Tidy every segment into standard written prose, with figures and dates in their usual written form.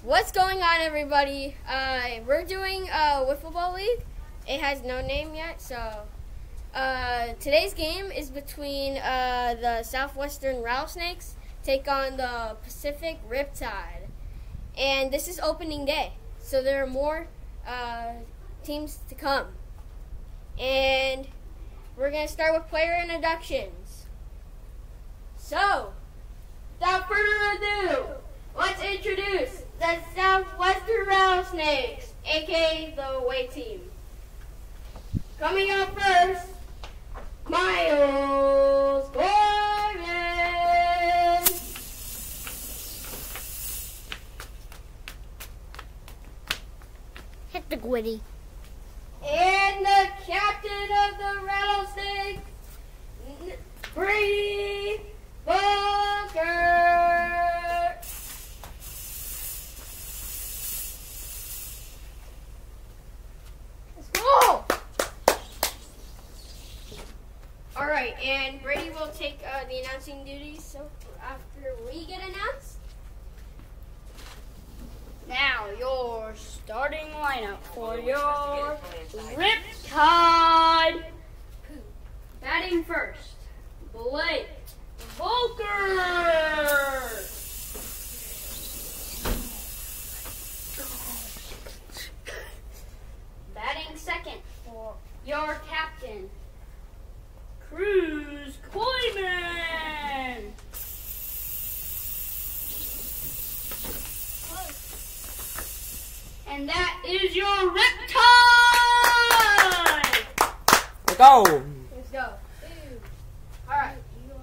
What's going on, everybody? We're doing a Wiffle Ball League. It has no name yet, so today's game is between the Southwestern Rattlesnakes take on the Pacific Riptide. And this is opening day, so there are more teams to come. And we're going to start with player introductions. So, without further ado, let's introduce the Southwestern Rattlesnakes, aka the away team. Coming up first, Miles Gorman. Hit the Gwitty. And the captain of the Rattlesnakes, Brady Booker. Let's go! Alright, and Brady will take the announcing duties so after we get announced. Now your starting lineup for your Riptide. Batting first, Blake Volker. Batting second for your captain, Cruz Koyman. And that is your Riptide! Let's go! Let's go. Alright.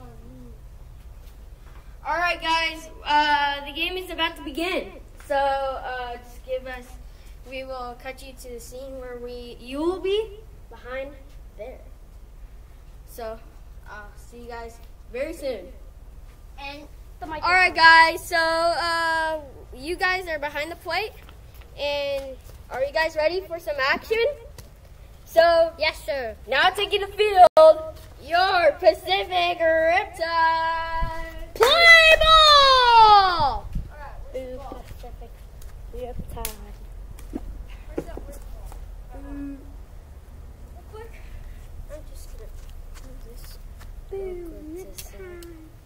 Alright, guys. The game is about to begin. So, just give us, we will cut you to the scene where you will be behind there. So, I'll see you guys very soon. And the microphone. Alright, guys. So, you guys are behind the plate. And are you guys ready for some action? So, Yes, sir. now taking the field, your Pacific Riptide. Play ball! Alright, Pacific Riptide. where's that word ball? Real quick, I'm just gonna move this. Boom, This it's is, time.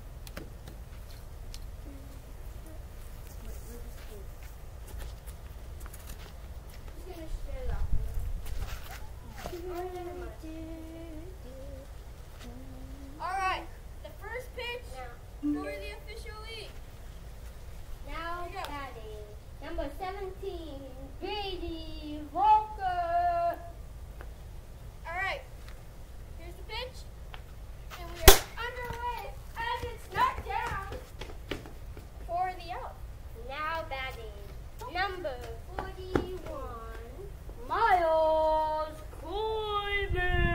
Alright, the first pitch for the official league. Now batting, number 17, Brady Volker. Alright, here's the pitch. And we are underway as it's knocked down for the out. Now batting, number 41, Miles Koyman.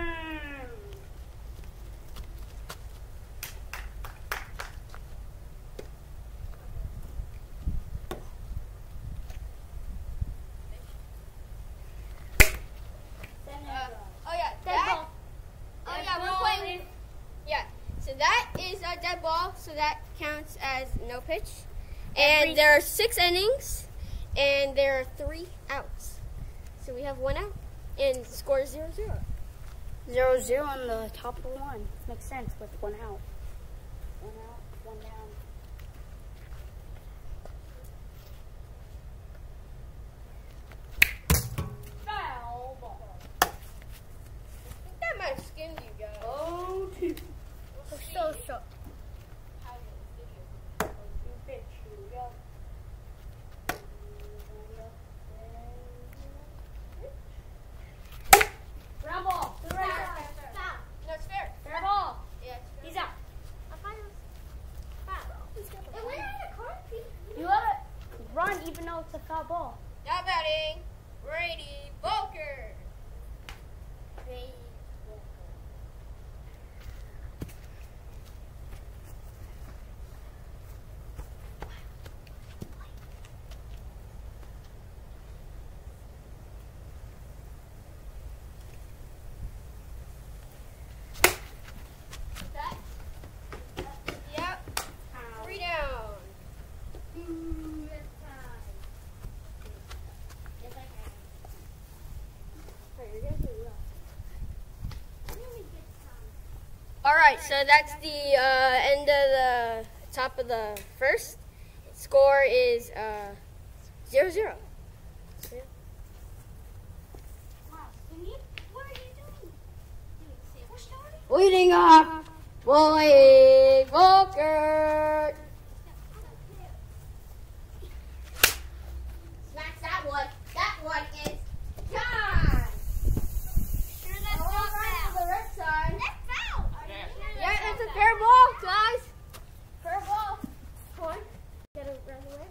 Oh yeah, we're playing. Yeah, so that is a dead ball, so that counts as no pitch. And there are 6 innings, and there are 3 outs. So we have 1 out, and score is 0-0. 0-0 on the top of the one. Makes sense with 1 out. 1 out, 1 down. Foul ball. I think that might have skimmed you guys. 0-2. So short. Ground ball. To the right side. Foul. No, it's fair. Fair ball. Yeah, it's fair. He's out. It went out of card. You let it run even though it's a foul ball. Now batting, Brady Booker. Brady right, so that's the end of the top of the first. Score is 0-0. So, yeah. Leading up, Willie Volker. Smack that one. That one is gone. Sure, that's not foul. The Riptide. That's foul. Yeah, it's a fair ball, guys. Fair ball. Come on. Get it right away.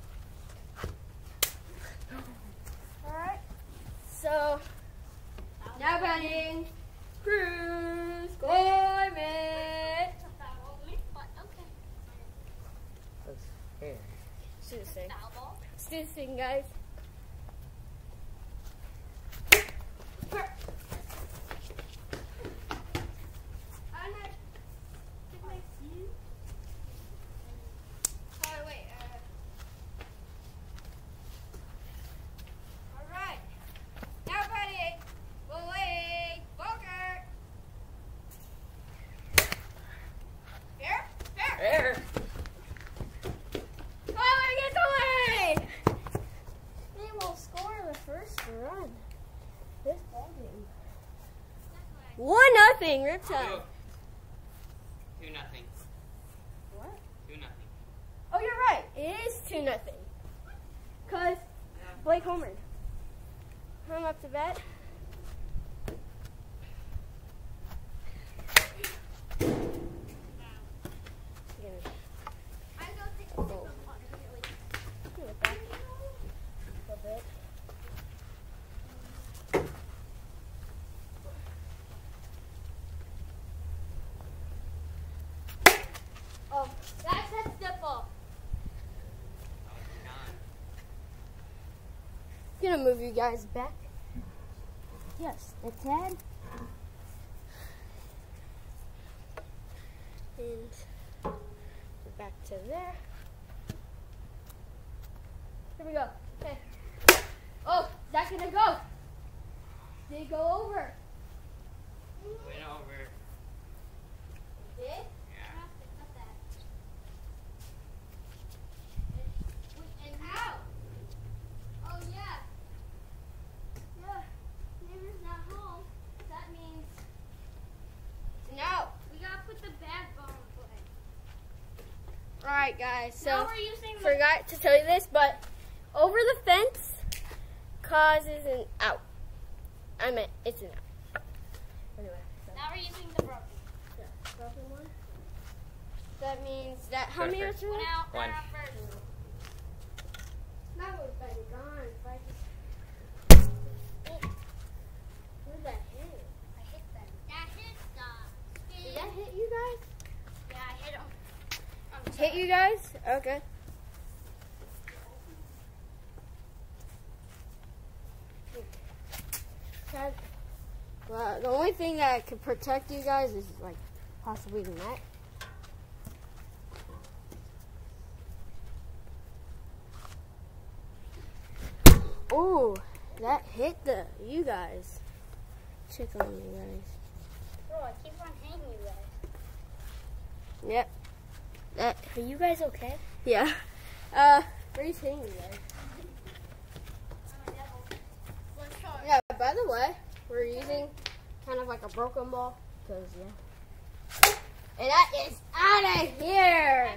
Alright. So, now batting. Cruz Climate. That's fair. Let's do this thing. Let's do this thing, guys. Fair. Oh, it gets away! They will score the first run. This ball game. 1-0, Riptide. 2-0. What? 2-0. Oh, you're right. It is 2-0. Cause Blake homered. I'm up to bat. Oh, that's a stipple. Gonna move you guys back. Yes, that's Ted. And back to there. Here we go. Okay. Oh, is that gonna go? Did it go over? Went over. It did? Yeah. And how? Oh yeah. Yeah. Neighbor's not home. That means no. We gotta put the bad ball in play. Alright guys, so Now we're using the forgot to tell you this, but over the fence causes an out. I meant it's an out. Anyway, so Now we're using the broken. broken one. That means that how many Perfect. are One there? out. One. Out first. That would have been gone if I just. Where'd that hit? I hit them. That hit the. Did that hit you guys? Yeah, I hit them. Hit you guys? Okay. Well, the only thing that could protect you guys is like possibly the net. Oh, that hit you guys. Check on you guys. Bro, I keep on hitting you guys. Yep. That. Are you guys okay? Yeah. Where's hitting you guys? Yeah. By the way, we're using kind of like a broken ball, cause yeah. And that is out of here.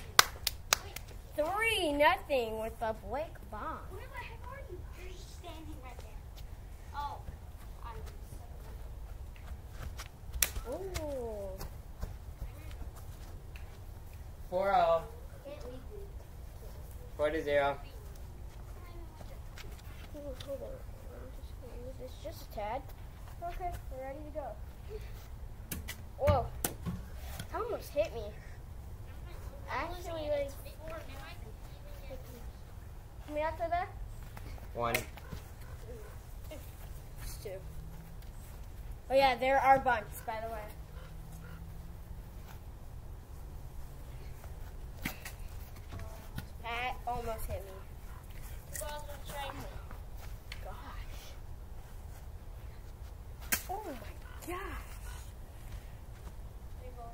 3-0 with the Blake bomb. Where the heck are you? You're just standing right there. Oh. Oh. 4-0. Can't leave me. 4-0. Hold on. I'm just gonna use this just a tad. Okay, we're ready to go. Whoa. That almost hit me. Actually, like, come out to there. 1. It's 2. Oh yeah, there are bunts, by the way. That almost hit me. Gosh. Oh my gosh.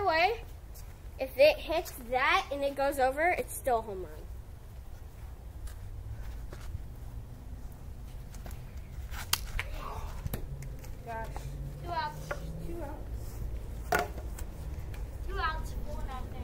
way, if it hits that and it goes over, it's still a home run. Gosh. 2 outs. 2 outs. 2 outs, 4-0.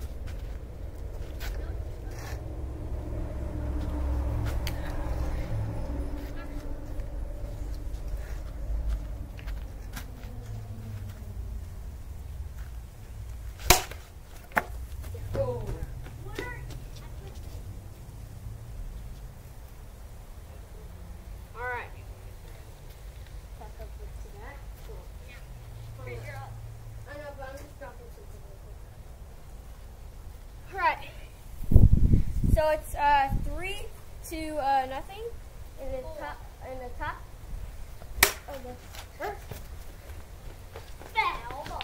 All right. I know, but I'm just dropping something. All right. So it's 3-0 in the top of the first. Foul ball.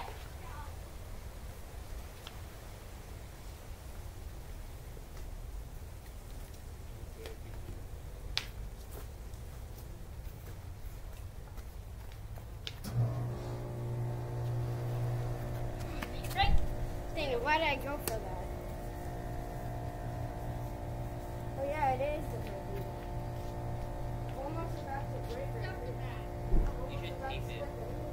Dang it, why did I go for that? Oh yeah, it is the baby. Almost about to break it. You should keep it.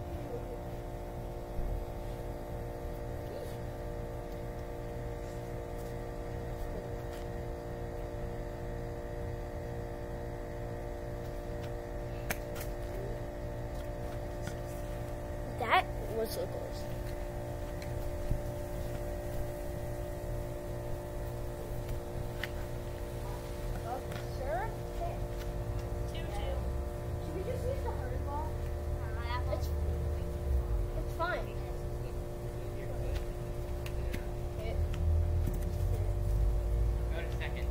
That was so close. Sure. 2-2. Should we just use the hard ball? It's fine. Hit. Go to second.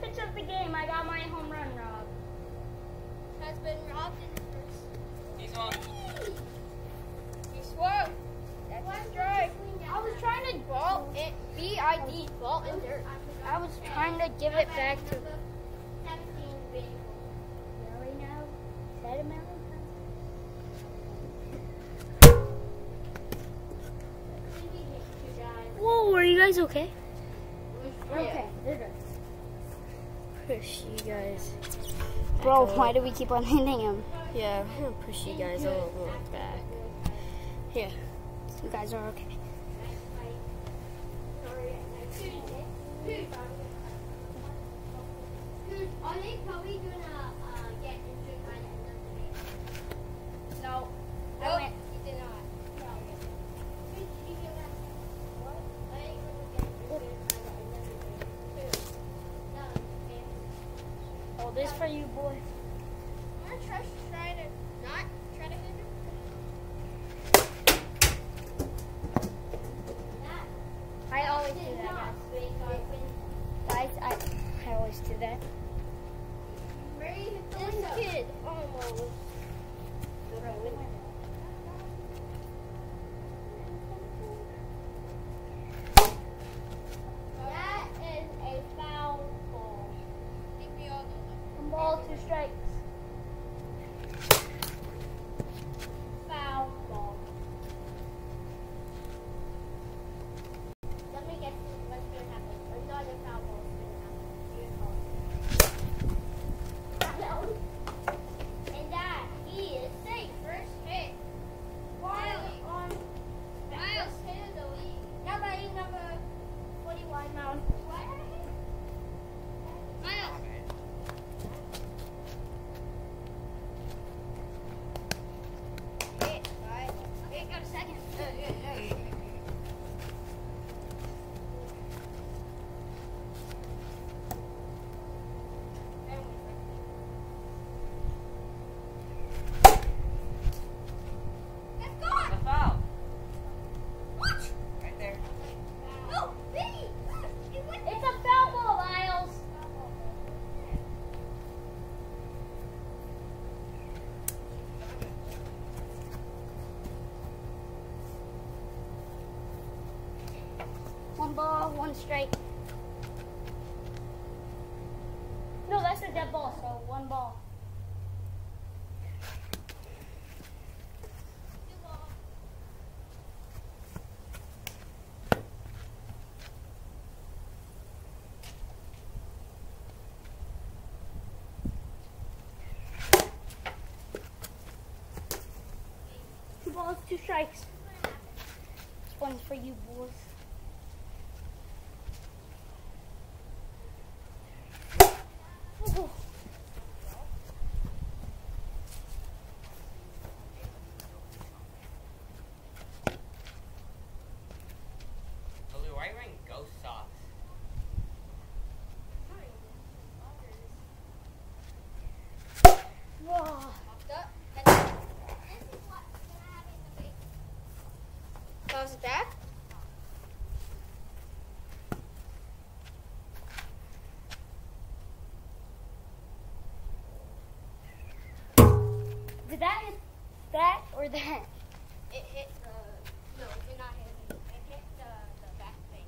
pitch of the game, I got my home run robbed. Has been robbed in the first. He's on. He swung. That's a strike. I was trying to Ball and BID. Ball and dirt. I was trying to give it back to 17 baseball. Really now. Said a million times. Whoa, are you guys okay? Okay, they're good. Push you guys. Bro, why do we keep on hitting him? Yeah, I'm gonna push you guys a little more back. Here, you guys are okay. Are they probably gonna get injured by the end of the game? No. I went. He did not. Did you hear that? What? Are they gonna get injured by the end of the game? No. Oh, this for you, boy. I'm gonna try to not try to hit him. I always do that, guys. I always do that. This kid almost. That is a foul ball. Give me all One ball, 2 strikes. foul ball. Let me guess what's going to happen. Another foul ball is going to happen. And that, he is safe. First hit. Miles on Miles hit of the league. Number 41 Miles. What? Miles. Hit, right? Okay, got a second. That's gone! The foul. What? Right there. No, Vinny! It's a foul ball, Miles. One ball, 1 strike. No, that's a dead ball, so 1 ball. Two balls, 2 strikes. This one's for you, boys. Oh. Lily, why are you wearing ghost socks? Whoa. Bounce it back. Did that hit that or that? It hit the. No, it did not hit it. It hit the back thing.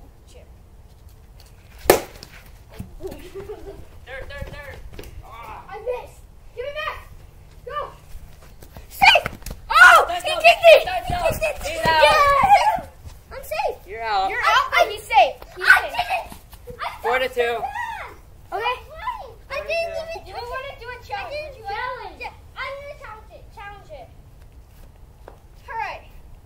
Chip. Dirt. Ah. I missed. Give me back. Go. Safe. Oh, Touchdown. he kicked it. Touchdown. He kicked it. He's out. Yes. I'm safe. You're out. You're out, but he's safe. He's safe. I 4-2. Okay. I didn't even. You want to do a challenge? Challenge. Yeah, I'm gonna challenge it. All right.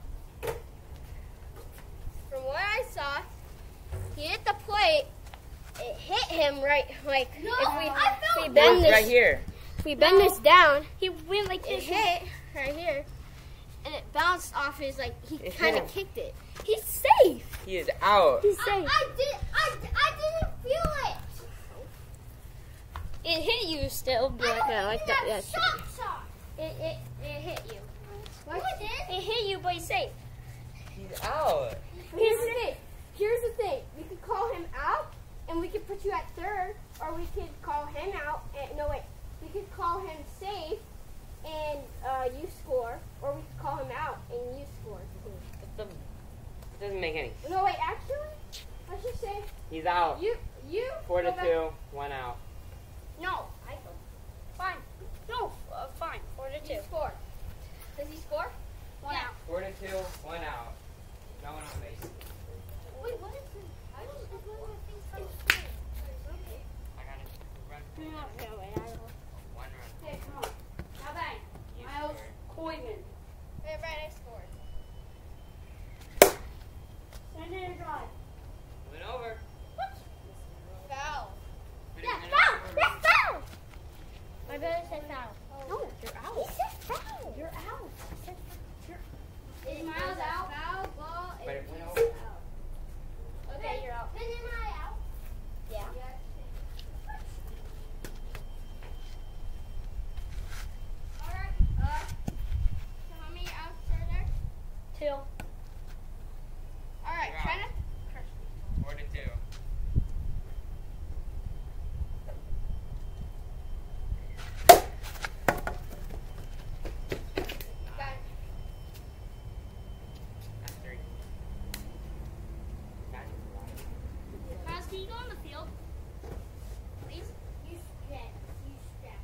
From what I saw, he hit the plate. It hit him right, like if we bend this Right here. If we bend this down, He went like it this. hit right here, and it bounced off his he It kind hit of him. kicked it. He's safe. He is out. He's safe. I didn't feel it. It hit you still, but Yeah, like that. Yeah. Sock. it hit you. What did? It hit you, but he's safe. He's out. Here's the thing. We could call him out, and we could put you at third, make any. No, wait, actually, let's just say He's out. you 4 to go back. 2, 1 out. No, I go. Fine. No, fine. 4 to 2. You score. Does he score? 1 out. 4 to 2, 1 out. No one on base. Wait, what is this? I don't know what I think so. I got to run. No, wait, I don't. 1 run. Hey, come on. Now bang. You Miles scored. Koyman. Wait, right, I scored. Send it a drive. Moving over. Foul. Yeah, foul! That's foul! My brother said foul. No, you're out. He said foul. You're out. He said Is Miles out? Foul ball. But it is went over. out. Okay, you're out. Then am I out? Yeah. Alright, so how many outs are there? 2. Alright, You're try out. to. 4 to 2. Got it. That's 3. Got it. Miles, can you go on the field? Please. You stretch. You stretch.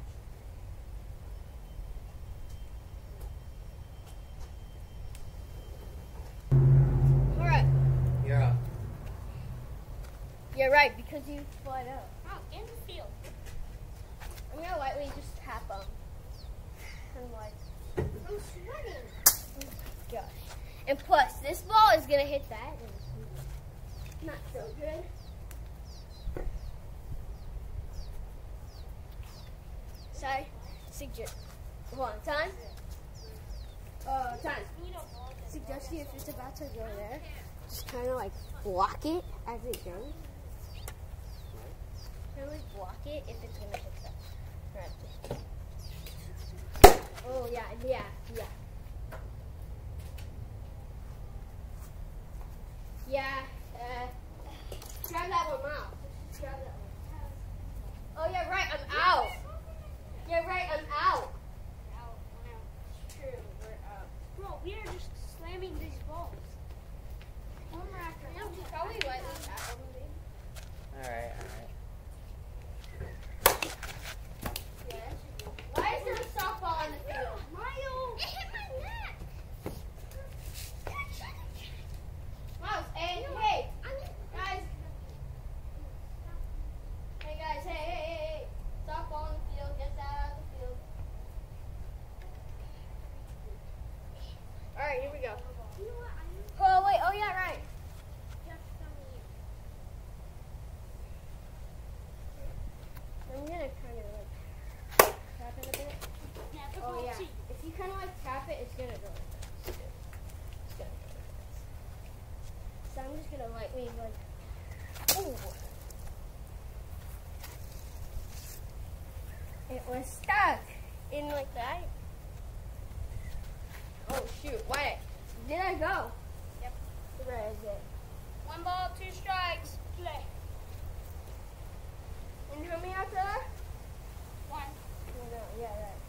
Alright. You're up. You're right, because you fly out. Oh, in the field. I'm gonna lightly just tap them. And like, I'm sweating. Oh my gosh. And plus, this ball is gonna hit that. And it's not so good. Sorry. Suggest. Hold on. Time. Time. Suggesting if it's about to go there, just kind of like block it as it goes. Kind of like block it if it's gonna hit that. Right. Oh yeah. Yeah. Grab that one out. Just grab that one. Oh yeah, right. I'm out. Yeah, right. I'm out. True. We're out. Bro, we are just slamming these balls. One after another. Probably lightly tap them, maybe. Alright. Yeah, that should be. Why is there a softball on the field? Miles! It hit my neck. Miles, hey, guys. Hey, guys, hey. Softball on the field. Get that out of the field. All right, here we go. Oh, wait. Oh, yeah, right. I'm gonna kind of like tap it a bit. Oh yeah. If you kind of like tap it, it's gonna go like this. It's gonna go like this. So I'm just gonna lightly like. Ooh. It was stuck in like that. Oh shoot! Why did I go? Yep. Where is it? 1 ball, 2 strikes. Play. And how many out there? 1. No, yeah, right.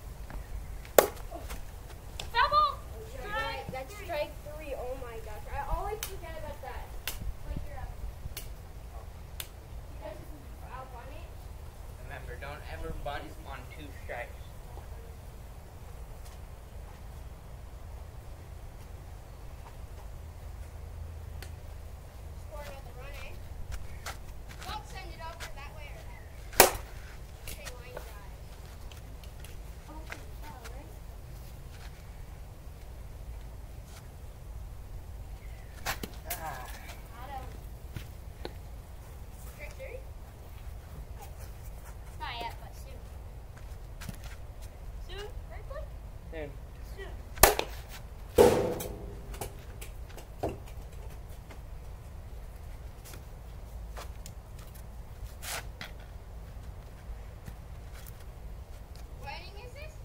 Foul ball! You're Strike right. That's 3. strike 3. Oh my gosh. I always forget about that. Like you're up. You guys out on it? Remember, don't ever bunt on 2 strikes. Score another run, eh? Don't send it over that way or that. Okay, line drive. Okay, foul, right? Adam. Strike 3? Not yet, but soon. Soon? Berkeley? Soon. Soon. What inning is this?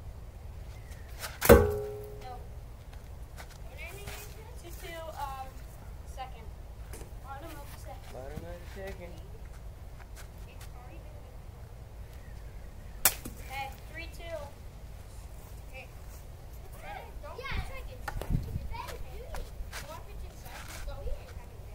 No. What inning is this? 2-2, second. Bottom of the second. Bottom of the second. It's already been. Okay, 3-2. Okay. Don't strike it. You want pitch inside? Just go here.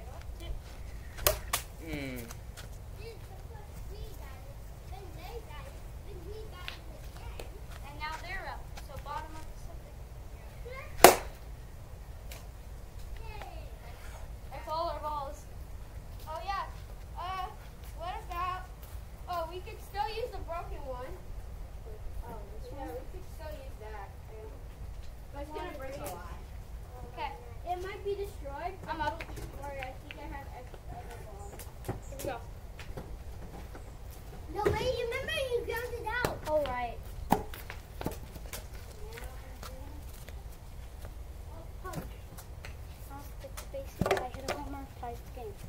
Go. No, wait, you remember you grounded out. All right. Basically, I hit a home run, ties the game.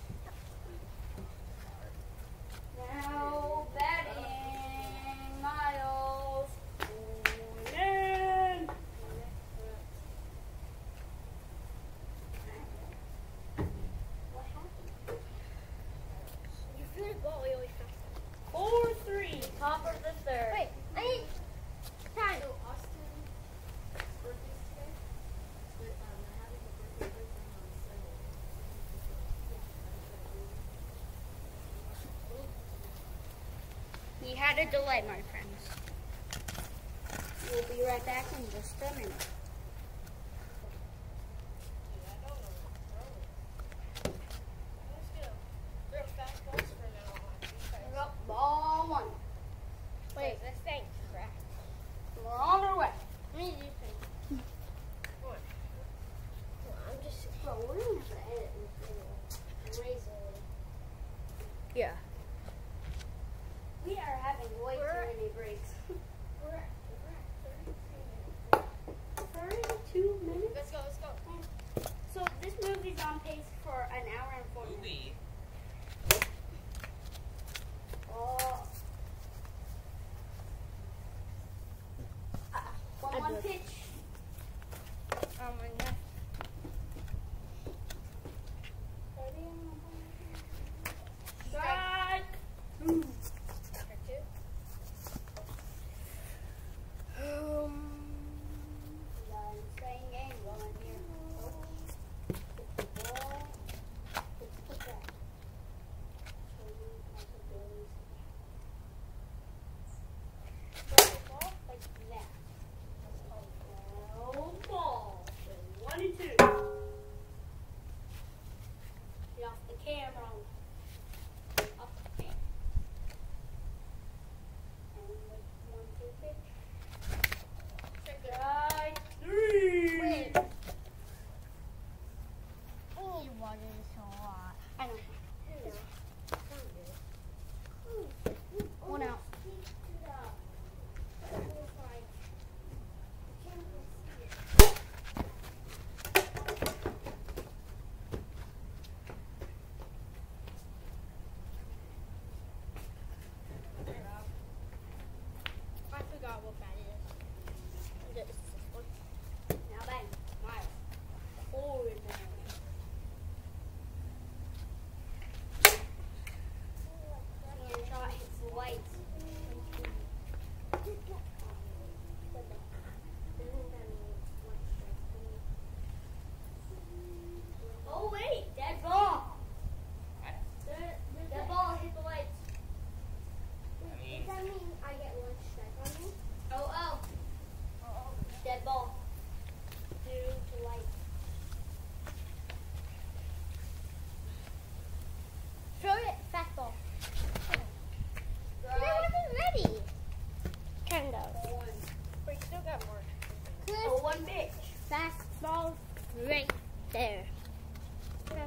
Now batting, Miles. Going in. What happened? You threw the ball really fast. 4-3, top of the third. Wait, I need time. We had a delay, my friends. We'll be right back in just a minute. Ball one. Wait, this thing cracked. We're on our way. Let me do things. I'm just. Bro, we're gonna have to edit this video. Yeah. We are having way too many breaks. We're at 32 minutes? Let's go. So this movie's on pace for an hour and 40 minutes. Movie. Oh. One pitch. Oh my god. Strike. Staying game going here. Hit the ball. Hit the bat. Show you my abilities. Throw the ball like that. No ball. 1 and 2. Get off the camera. Off the camera. And with 1-2 pitch. Strike 3. Wait. I need water this a lot. I know. One out. I forgot what that is. Now bang. Miles. Forward bang. Hand shot hits the lights. Oh wait, dead ball. That ball hit the lights. I mean, Does that mean I get one strike on you? Oh. Dead ball. Due to lights. Throw it, fastball. Strike. I wasn't ready. Kind of. One. We still got more. Oh, one pitch. Fastball right there. That's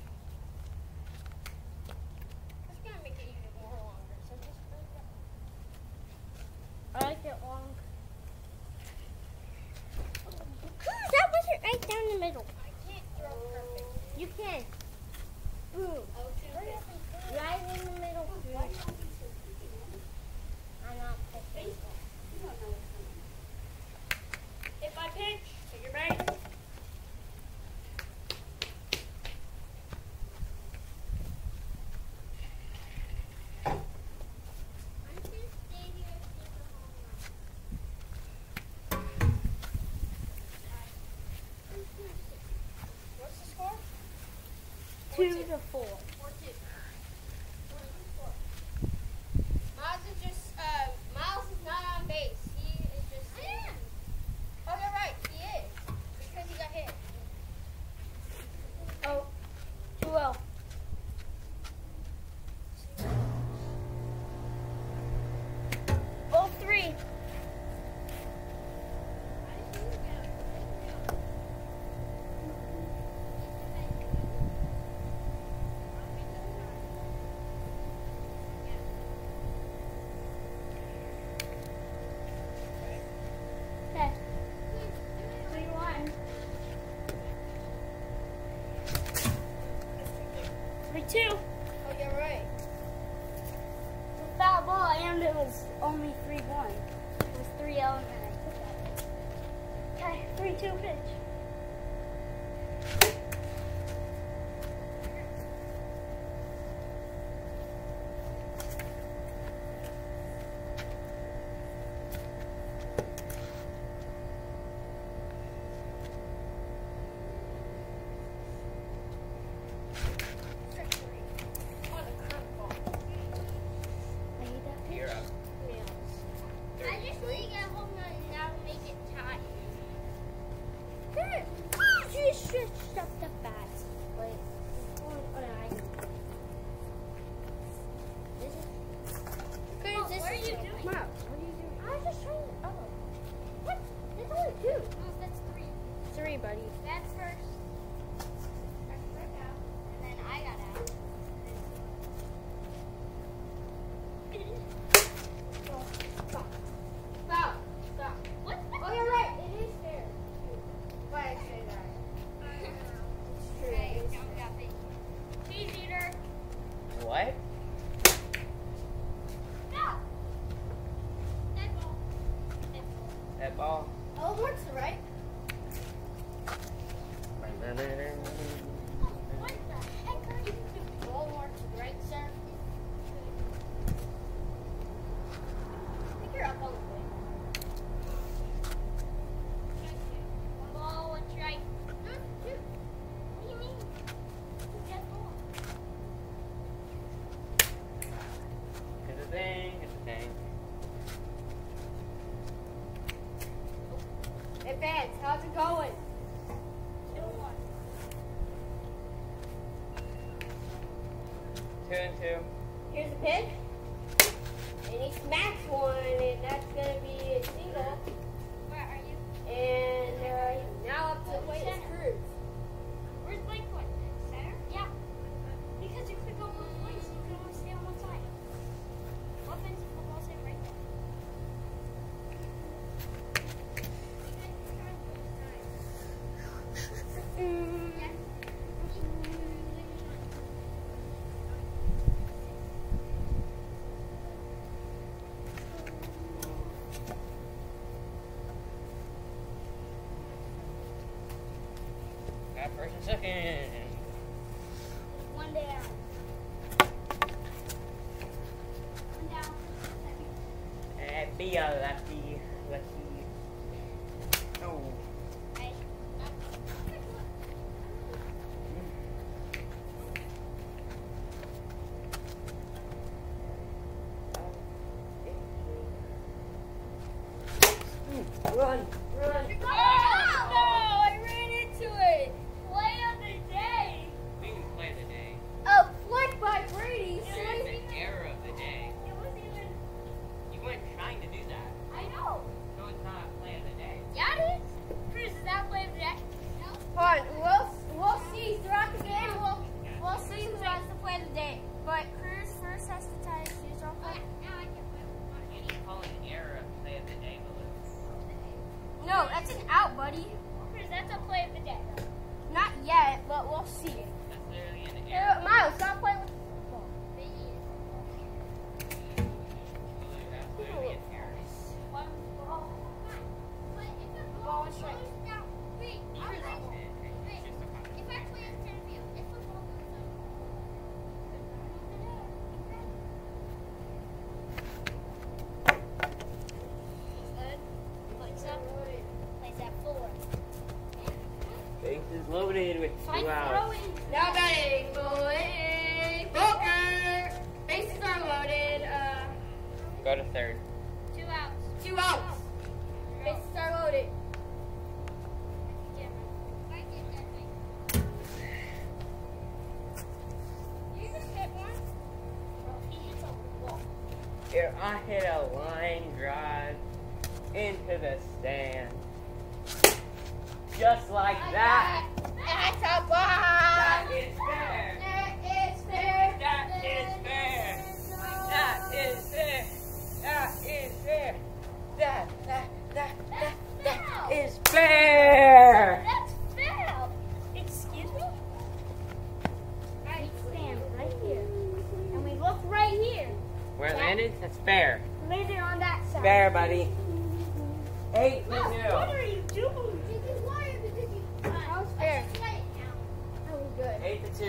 gonna make it even more longer. So just bring it. I like it long. That wasn't right down the middle. I can't throw perfect. You can. Ooh. Right in the middle. I'm not perfect. If I pitch, take your base. What's the score? 2-4. 4-2. Miles is just, Miles is not on base. He is just. I am. Oh, you're right. He is. Because he got hit. Oh, 2-0. Ball 3. 3-2. Oh, you're right. With that ball, and it was only 3-1. It was 3-0, and then I took that. Okay, 3-2 pitch. You're up. I just want to get home and now make it tight. You switched up the bat. Wait. What are you doing? What are you doing? I was just trying to. Oh. What? There's only 2. Oh, that's 3. 3, buddy. That's first. That's first out. And then I got out. Stop. Stop. Stop. What? Oh, you're right. It is fair. Why I say that? It's true. Hey, don't got me. Cheese eater. What? No. Dead ball. Dead ball. That ball? Oh, works right. What the heck are you doing? Ball marks right, sir. I think you're up on the way. One ball, one strike. Two. What do you mean? Dead ball. It's a thing, it's a thing. Advance, how's it going? 2-2. Here's a pitch. And he smacks one, and that's going to be a single. Where are you? And now up to the plate is Cruz. Where's Blake Point? Center? Yeah. Because you could go both ways. You could only stay on one side. Offensive football, stay right there. Got first and second. One down. One down. Be a lucky. Oh. Run. Oh, no! I ran into it. Play of the day. We can play the day. A flick by Brady. It's the error of the day. It wasn't even. You weren't trying to do that. I know. So it's not play of the day. Yeah, it is. Chris, is that play of the day? No. Hold on. We'll see throughout the game. We'll see who has the play of the day. But Cruz first has to tie his shoes off. Now I can play. You need to call an error of play of the day, Baloo. No, that's an out, buddy. Chris, that's a play of the day. Not yet, but we'll see. That's literally an error. Miles, stop playing with the football. Baloo, that's literally an error. One ball. Ball and strike. Wait, It's just a fun. if I play in center field, if the ball goes up. Place at 4. Bases loaded with 2 Fight outs. throwing. Now batting, boy. Booker. Bases are loaded. Go to third. 2 outs. 2 outs. Bases are loaded. You just hit one. He hits a wall. Here, I hit a line drive into the stand. Just like that. That's a ball. That is fair. That is fair. That is fair. That is fair. That is fair. That is fair. That's fair. Excuse me? Stand Right-handed? That's fair. Landed on that side. Fair, buddy. 8 to 2. What are you doing? That was fair. That was good. 8 to 2.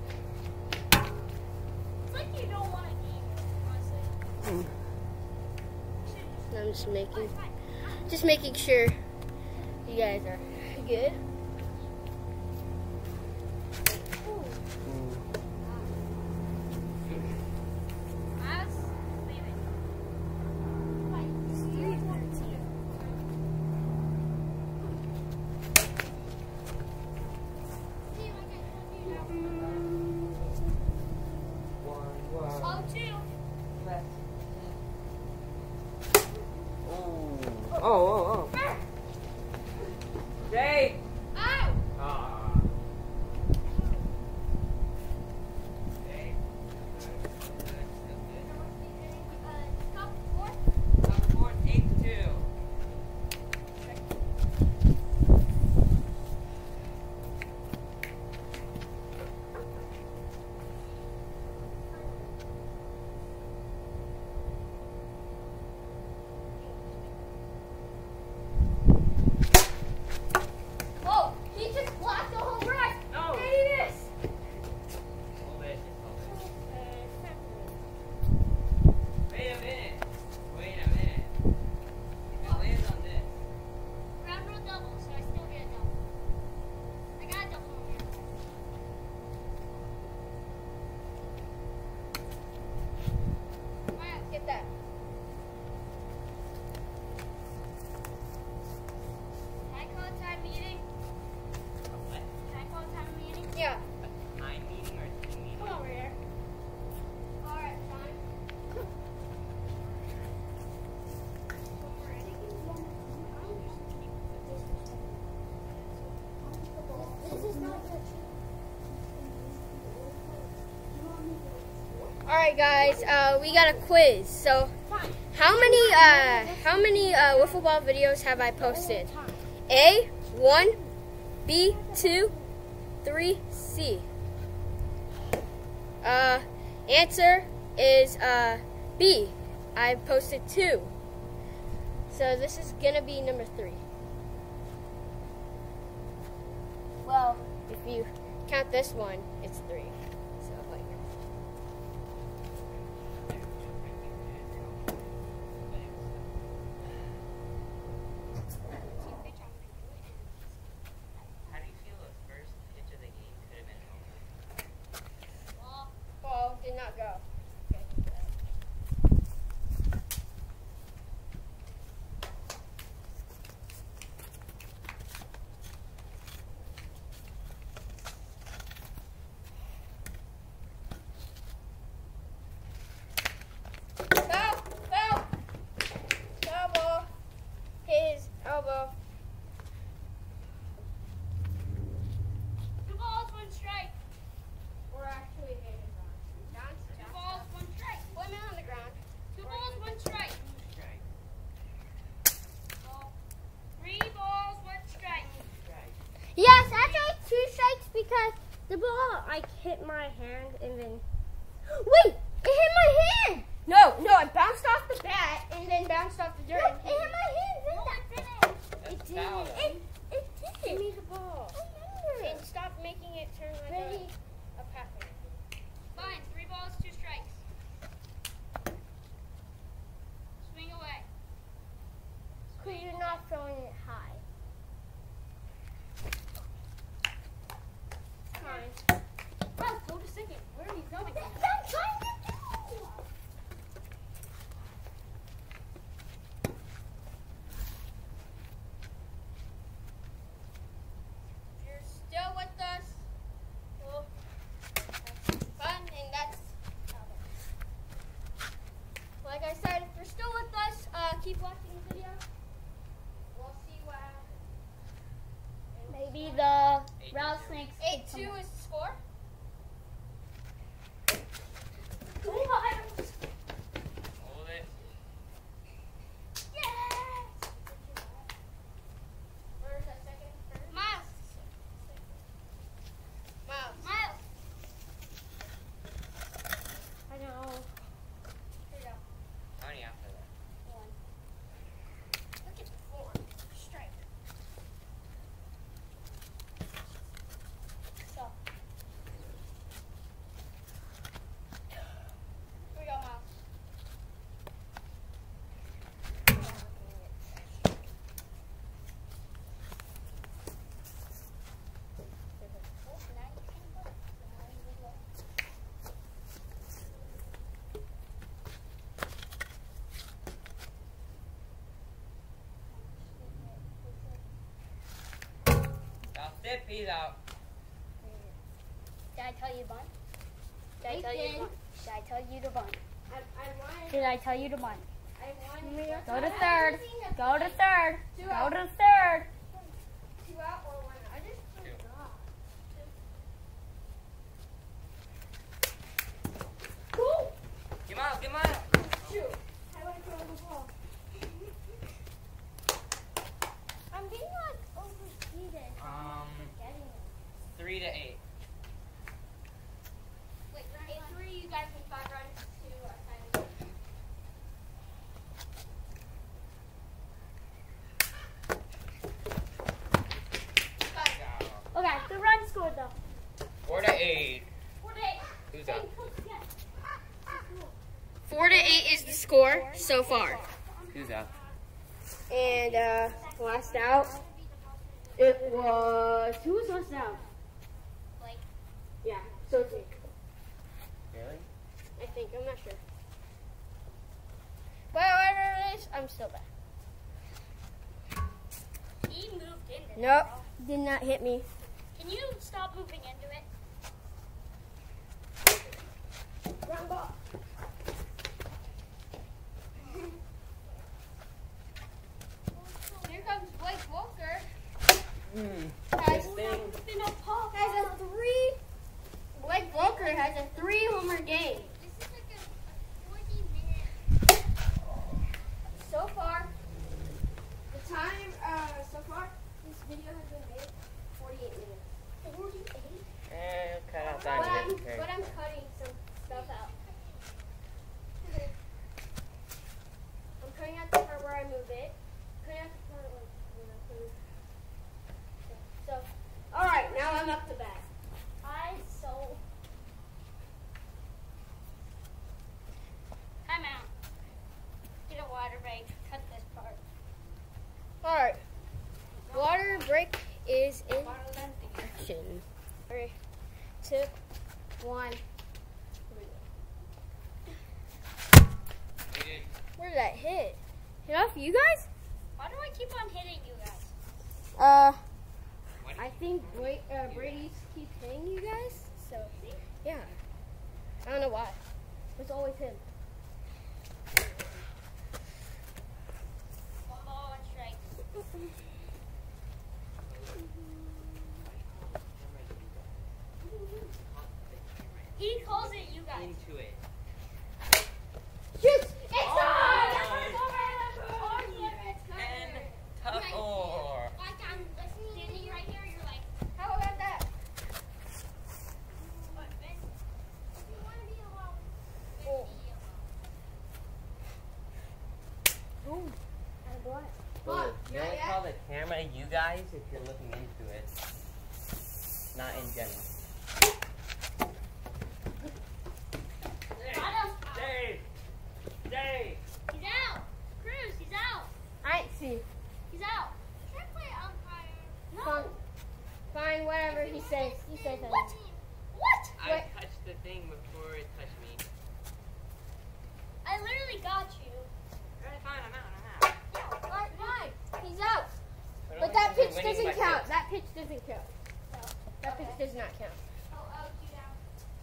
It's like you don't want to eat, honestly. I'm just making sure you guys are good. Oh. Jay! Ow! Aw. Jay. Top fourth, 8 to 2. Oh, he just blocked the whole run. No. There it is. Hold it. Wait a minute. If it lands on this. Round roll double, so I still get a double. I got a double on here. Alright, get that. Can I call a time meeting? What? Can I call a time meeting? Yeah. A time meeting or a team meeting? Come over here. Alright, time. This is not your Alright guys, we got a quiz. So how many wiffle ball videos have I posted? A, 1, B, 2, 3, C. Answer is B. I posted 2. So this is gonna be number 3. Well, if you count this one, it's 3. So like. How do you feel the first pitch of the game could have been home? Ball did not go. Foul! Foul ball. His elbow. 2 balls, 1 strike. Or actually hit his arm. 2 balls, 1 strike. Put him on the ground. 2 balls, 1 strike. Strike. Ball. 3 balls, 1 strike. Strike. Yes, actually 2 strikes because the ball like hit my hand and then. Wait! It hit my hand! No, it bounced off the bat and then bounced off the dirt. Look, it hit my hand! No, I didn't. That's foul, though. It Give did! me the ball. I remember. And stop making it turn like Ready? a pattern. Fine, 3 balls, 2 strikes. Swing away. Because you're not throwing it high. Fine. Bro, go to second. Where are you going? That's what I'm trying to do! He's out. Did I tell you to bunt? Did I You tell you did. to bunt? Did I tell you to bunt? I wanted. Did I tell you to bunt? I wanted. Go to third. Go to third. Two Go out. to third. 2 out or 1 out. I just forgot. Cool. Get him out, get him out. Shoot. I want to throw the ball. I'm being like overheated. Getting it. 3 to 8. Wait, in 3, you guys need 5 runs to tie the game. Okay, the run scored though. 4 to 8. 4 to 8. Who's out? 4 to 8 is the score so far. Who's out? And last out, it was, who was last out? Blake. Yeah, so it's me. Really? I think, I'm not sure. But whatever it is, I'm still back. He moved into it. Nope, did not hit me. Can you stop moving into it? Wrong ball. Here comes Blake Walker. Has a 3. Blake Walker has a 3-homer game. This is like a 40-minute. So far, the time, so far, this video has been made 48 minutes. 48? Cut out But that. I'm cutting some stuff out. I'm cutting out the part where I move it. Cutting out the part like when I put it. So, alright, now I'm up to bat. Time out. Get a water break. Cut this part. Alright. Water break is in action. 3, 2, 1. Where did that hit? Hit off you guys? Why do I keep on hitting you guys? I think Brady keeps hitting you guys. So, yeah. I don't know why. It's always him. One ball, one strike. He calls it you guys. Into it. Shoot! It's And tough or. Like I'm standing right here, you're like, How about that? what, Ben? If you want to be alone, then Oh. be alone. Boom. And what? Oh, you Not only yet. call the camera you guys if you're looking into it. Not in general. Got him. Dave! Dave! He's out. Cruz, he's out. I see. He's out. Should I play umpire? No. Fine. Fine, whatever he says. He says that. What? What? I Wait. touched the thing before it touched me. I literally got you. Alright, fine, I'm out. Alright, fine. He's out. But But only that because pitch we're winning doesn't by count. 6. That pitch doesn't count. That pitch does not count. I'll out you now.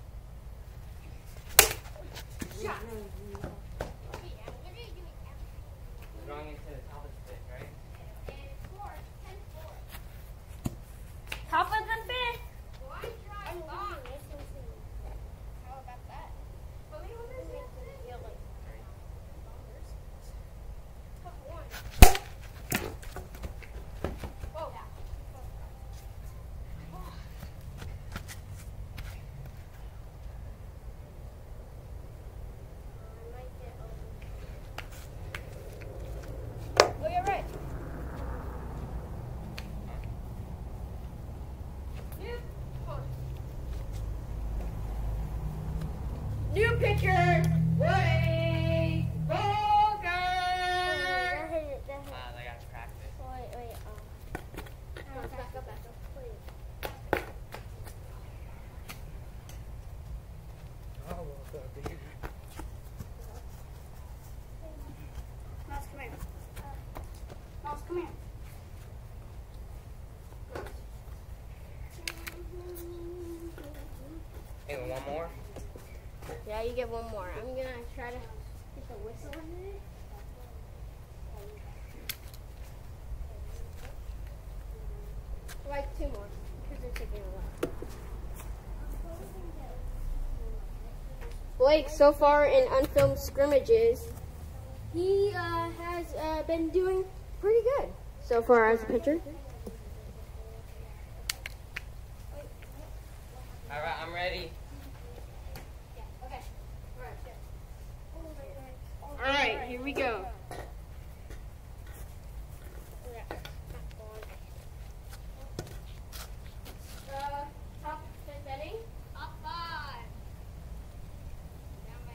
Shot. Okay, I'm literally doing everything. We're going into the top of the pitch, right? And it's 10-4. Top of the fifth. Why try long? How about that? How many was this? Yeah, like Whoa. Oh, you're right. New pitcher, Blake Walker. I got to practice. Back up. Mouse, come here. Mouse, come here. want one more? Yeah, you get one more. I'm gonna try to get the whistle in it. Like 2 more, because they're taking a while. Blake, so far in unfilmed scrimmages, he has been doing pretty good so far as a pitcher. All right, I'm ready. All right, here we go. Top 10 betting. Top 5. Down by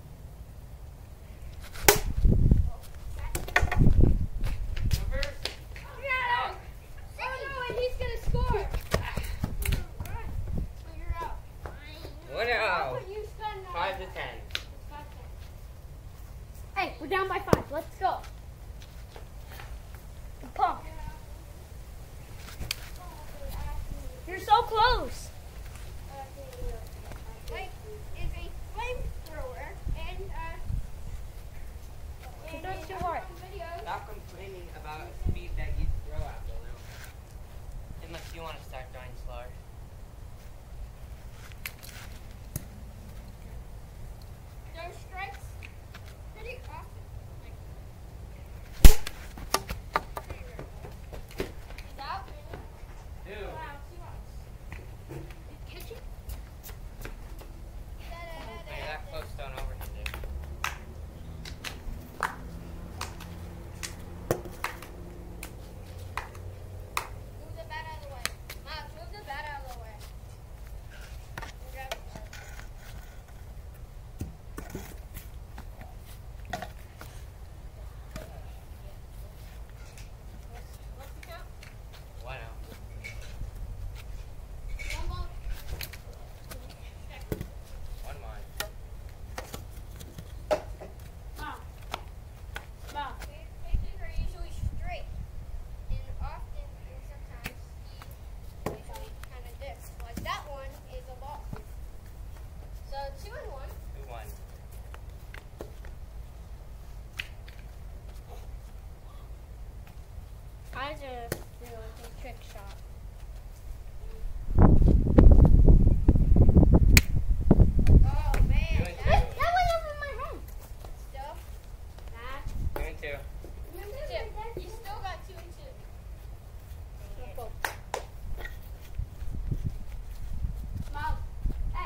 4. Oh no, and he's gonna score. You're out. What else? You spend 5 to 10. Hey, we're down by 5. Let's go. Pump. You're so close. Blake is a flamethrower, and That's too hard. Stop complaining about a speed that you throw at balloon. Unless you want to start going slower. those strikes pretty often. He's out. Dude. Wow, 2 outs. Catch it. Hey, that close don't overhand it. Move the bat out of the way. Miles, move the bat out of the way. Grab it. What's the count? 1 out. One ball. 1 line. Pitches are usually straight, and often, and sometimes, he usually kind of dips. Like that one is a ball. So 2 and 1. 2-1. I just do a trick shot. Oh man, 2 and 2. That went over my head. still. 2 and 2. You still got 2 and 2. Miles, Hey,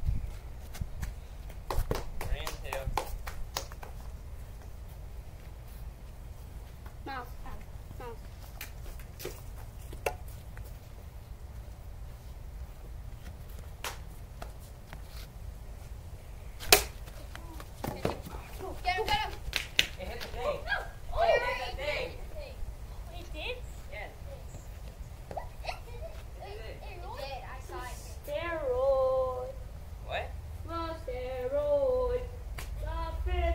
3 and 2. mouse. Mouse. get him, get him. It hit the thing. Oh, It hit the thing. It did? Yes. It did, I saw it. Steroid. What? The steroid. The fifth.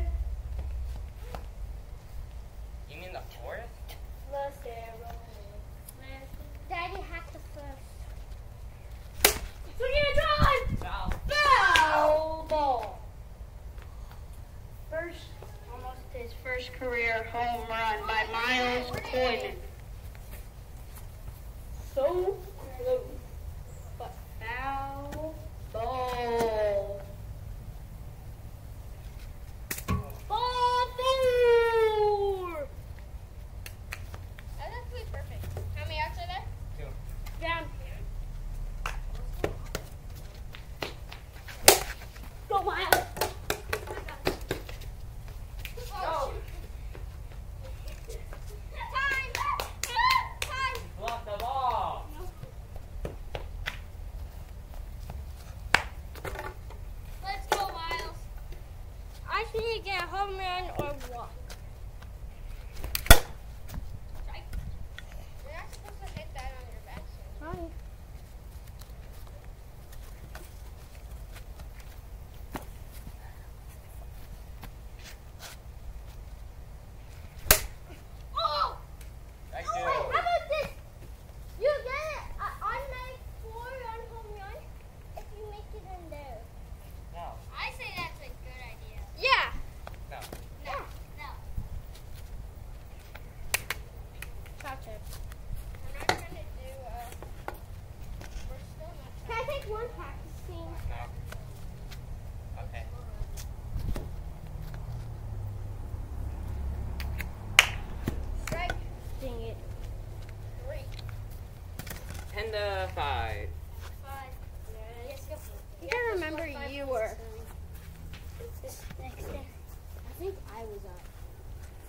You mean the forest? The steroid. Daddy hacked the first. Swing it on! Foul. Foul ball. Almost his first career home run by Miles Coyman. So close, but foul ball. Ball 4. That's actually perfect. How many outs are there? 2. Down. Go Miles. Oh, shoot. Time! Block the ball. Let's go, Miles. I just need to get a home run or walk. You're not supposed to hit that on your backswing. Sorry. Oh! Strike How 2. about this? You get an automatic 4 on home run if you make it in there.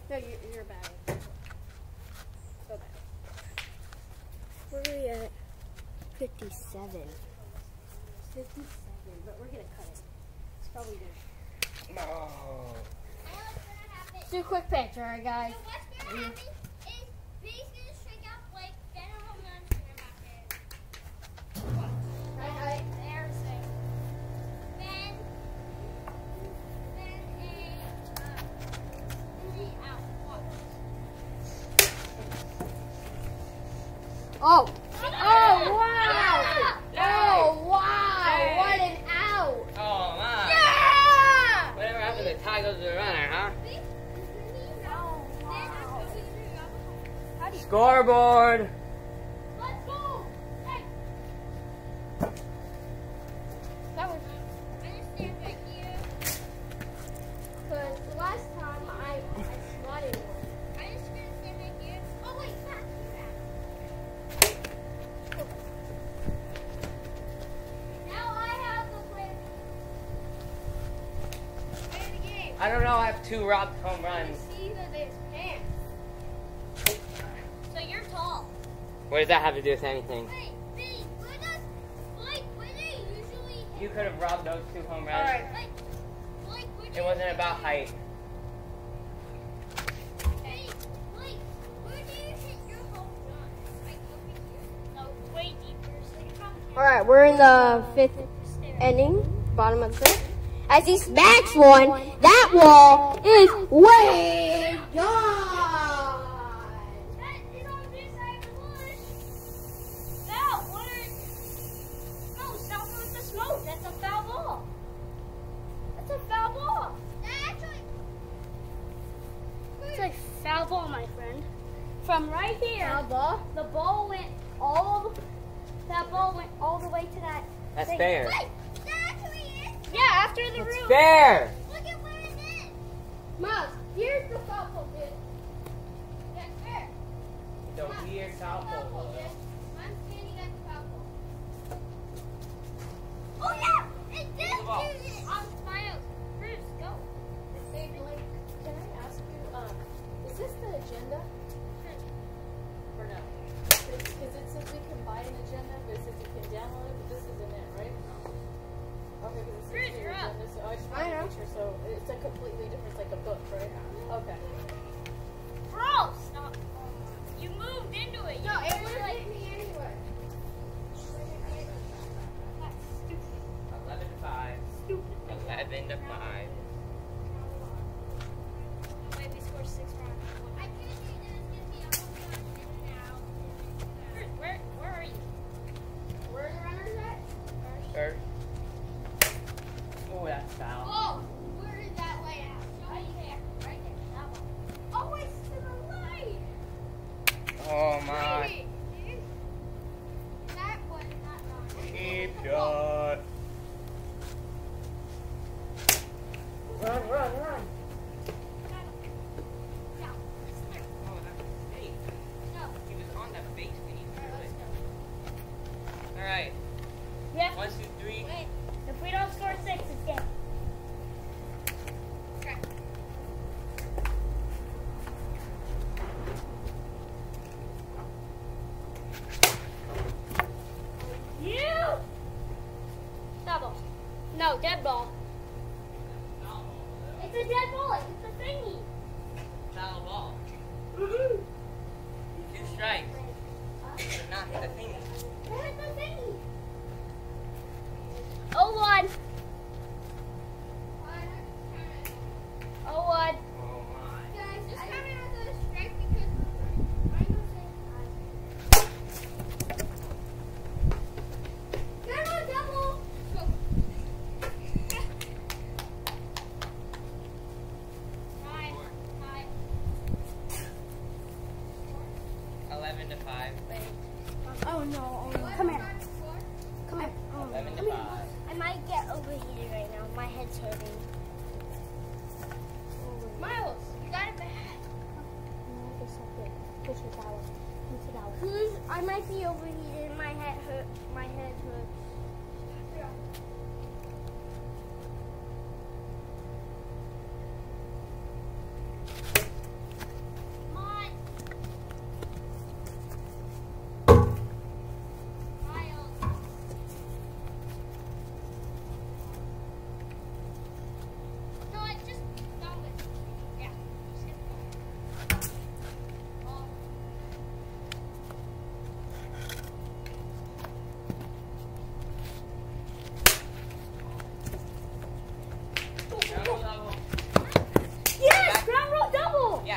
No, you're bad. Go back. Where are we at? 57. 57, but we're gonna cut it. It's probably good. No. Let's do a quick pitch, alright, guys? So what's gonna happen is B's gonna strike out like then a home run and I'm out there. Right. There's it. Then a out. Oh! Oh wow! Oh, wow! What an out! Oh, my. Yeah! Whatever happened to tie goes to the runner, huh? Scoreboard. Let's go! Hey! That was I just stand right here. because the last time I swatted one. I just gonna stand right here. Oh wait, back here. Now I have the play. Play the game. I don't know. I have 2 robbed home runs. See that there's pants. So you're tall. What does that have to do with anything? Wait, wait, where does where they usually You could have robbed those 2 home runs. Alright. where It do wasn't about height. Hey, where do you hit your home run? Like over here? No, way deeper. So you're probably Alright, we're in the 5th inning, bottom of the 5th. As he smacks one, that wall is way gone. That is on this side of the bush. Foul. What are... No, stop with the smoke. That's a foul ball. That's a foul ball. It's a foul ball, my friend. From right here, Foul ball? the ball went that ball went all the way to that. That's thing. fair. Wait, that actually is. Yeah, after the That's roof. fair. Look at where it is. Miles, here's the foul ball, dude. That's fair. Don't be your foul Foul ball, pole. dude. I'm standing at the foul ball. Oh yeah, it did the ball. do this. On Miles, Bruce, go. Hey, Blake, can I ask you, is this the agenda? Or no? Because it says we can buy an agenda, but it says you can download it, but this isn't it, right? Okay, because it says Bruce, the you're up. agenda, so I just I wanted to know. make sure, so it's a completely different, it's like a book, right? Okay. Bro, stop. You moved into it. No, You it were wouldn't like hit me anywhere. that's stupid. 11 to 5. Stupid. 11 to 5. Wait, we scored 6 runs. I can't do this. Give me a home run now. Bruce, where are you? Where are the runners at? Third. Oh, that's foul. Oh, where is that way out? Right there. Right there. That one. Oh, it's to the right. Oh, my. Maybe. That was not wrong. Cheap shot. Run, run, run. No. Oh, that's a mistake. No. He was on that base when he threw Let's it. go. Alright. Yeah. 1, 2, 3. Wait. If we don't score 6, it's game. Okay. You! Double. No, dead ball. It's a dead ball. It's a thingy. Foul ball. 2 strikes. Did not hit the thing. It's a thingy. 0-1. 0-1. Oh, my. Guys, just come in with a strike because I'm going to say hi. Come on, double! Go. Nine. 11 to 5. Oh no. Come here. Come here. 11 to 5. I might get overheated right now. My head's hurting. Miles, you got it bad. Push it that way. Who's? I might be overheated. My head hurt. My head hurts.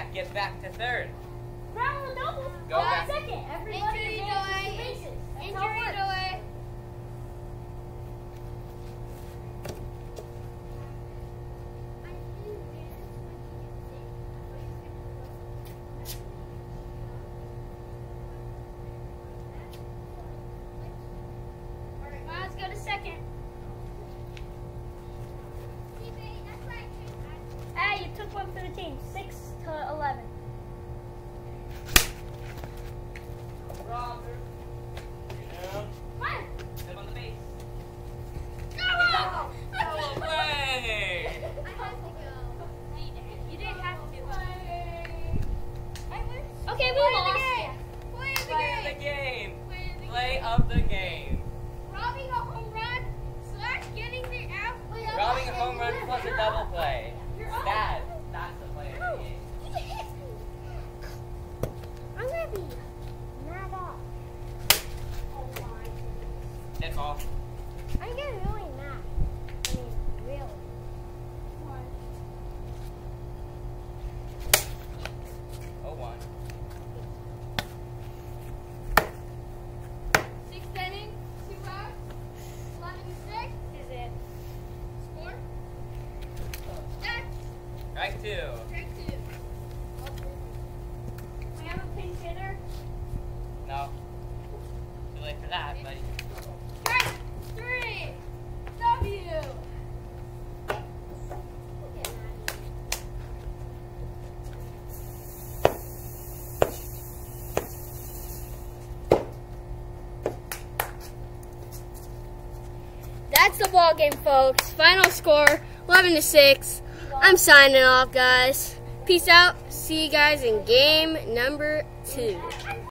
Zach, get back to third. Round double. Go back. Second. Everybody Injury advances delay. to bases. That's how it Injury works. delay. Let's go to second. Hey, you took one for the team. 6 to 11. Robert. Yeah. Come Step on the base. on. Double play! You didn't have to do it. Okay, we lost. Play of the game. Play of the game. Robbing a home run / getting the out. Robbing a home run plus a double play. That's the play of the game. I'm gonna be mad off. Hit ball. I'm getting really mad. I mean, really. Oh, 1. 6th inning, 2 outs, 11-6. Is it? Score. Next, Strike 2. strike 2. We have a pinch hitter. No. Too late for that, buddy. Strike 3. W. That's the ball game, folks. Final score 11-6. I'm signing off, guys. Peace out. See you guys in game number 2.